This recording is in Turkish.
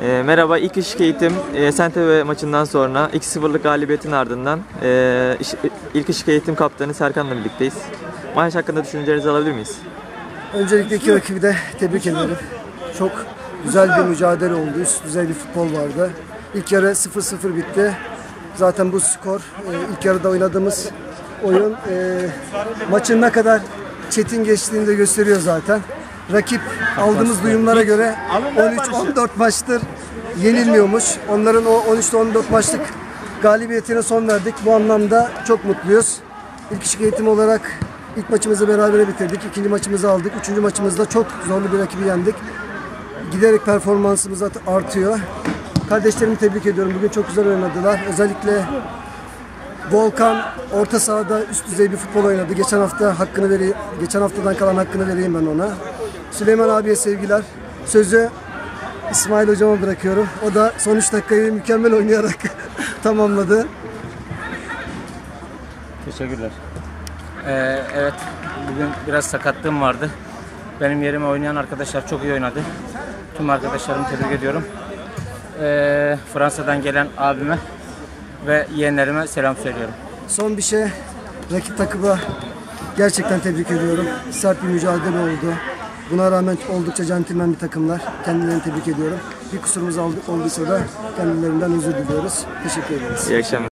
Merhaba, ilk Işık Eğitim SNTV maçından sonra 2-0'lık galibiyetin ardından ilk Işık Eğitim kaptanı Serkan'la birlikteyiz. Maç hakkında düşüncelerinizi alabilir miyiz? Öncelikle iki rakibi de tebrik ederim. Çok güzel bir mücadele oldu. Üst düzey bir futbol vardı. İlk yarı 0-0 bitti. Zaten bu skor ilk yarıda oynadığımız oyun maçın ne kadar çetin geçtiğini de gösteriyor zaten. Rakip aldığımız duyumlara göre 13-14 maçtır yenilmiyormuş. Onların o 13-14 maçlık galibiyetine son verdik. Bu anlamda çok mutluyuz. İlk Işık Eğitim olarak ilk maçımızı berabere bitirdik. İkinci maçımızı aldık. Üçüncü maçımızda çok zorlu bir rakibi yendik. Giderek performansımız artıyor. Kardeşlerimi tebrik ediyorum. Bugün çok güzel oynadılar. Özellikle Volkan orta sahada üst düzey bir futbol oynadı. Geçen haftadan kalan hakkını vereyim ben ona. Süleyman abiye sevgiler. Sözü İsmail hocama bırakıyorum. O da son 3 dakikayı mükemmel oynayarak tamamladı. Teşekkürler. Evet, bugün biraz sakatlığım vardı. Benim yerime oynayan arkadaşlar çok iyi oynadı. Tüm arkadaşlarımı tebrik ediyorum. Fransa'dan gelen abime ve yeğenlerime selam söylüyorum. Son bir şey, rakip takımı gerçekten tebrik ediyorum. Sert bir mücadele oldu. Buna rağmen oldukça centilmen bir takımlar. Kendilerini tebrik ediyorum. Bir kusurumuz olduysa da kendilerinden özür diliyoruz. Teşekkür ederiz. İyi akşamlar.